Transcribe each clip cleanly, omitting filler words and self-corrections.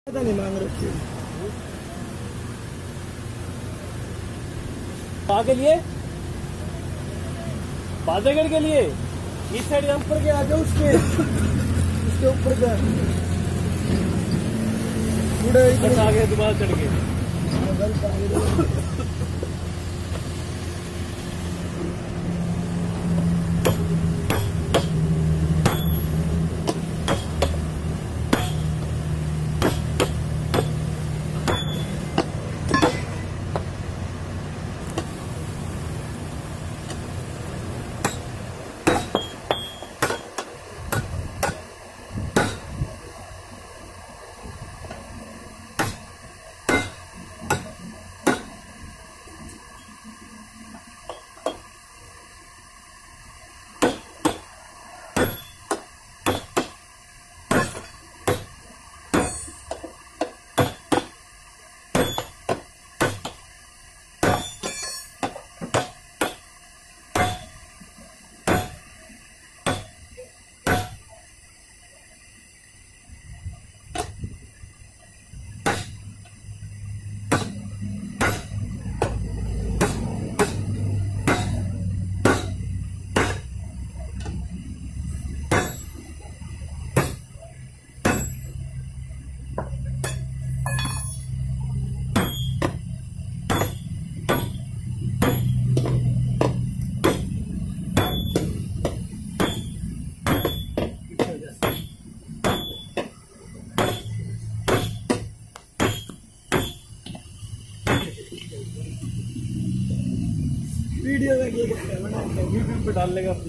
नहीं मांग रखी के लिए बाजेगढ़ के लिए इस साइड ऊपर के आगे उसके ऊपर का बस आगे दोबारा चढ़ के वीडियो में यूट्यूब पे डाल लेगा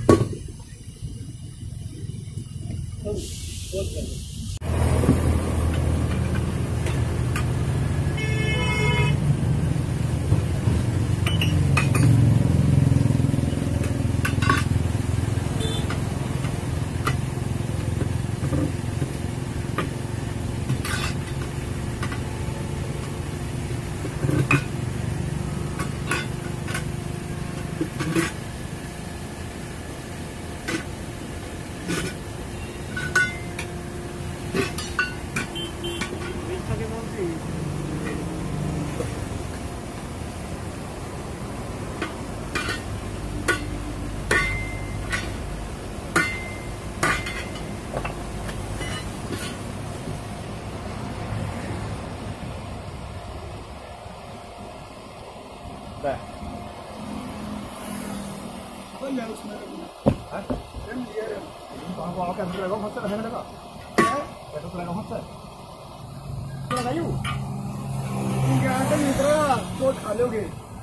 खा लोगे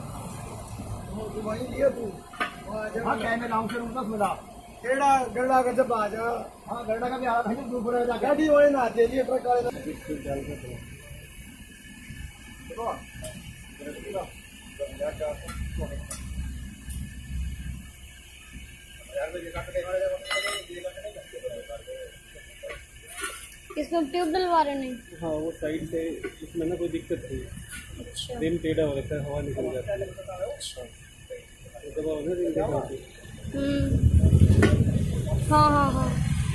वहीं लिया तू कहने गाँव से रूम मिला गड़ा गड़ा का जब आ जा हाँ गड़ा का भी आ रहा है गाड़ी वही ना दे लिए प्रकार इसमें ट्यूब डलवा रहे नहीं। हाँ वो साइड से इसमें ना कोई दिक्कत नहीं है। अच्छा दिन टेढ़ा हो जाता है हवा निकल जाती है। अच्छा तो दबा होना दिन टेढ़ा होती है। हाँ हाँ हाँ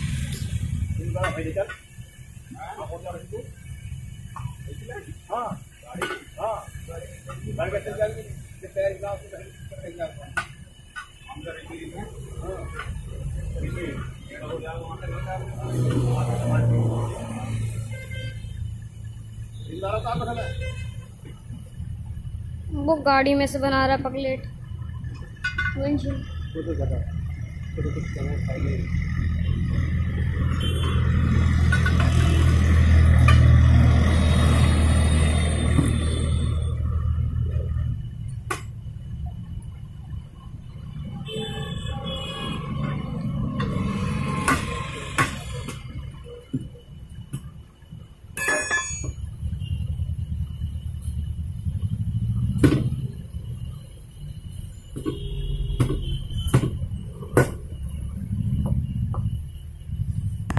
वो गाड़ी में से बना रहा पगलेट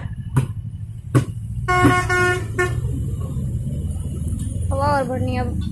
हवा और भरनी अब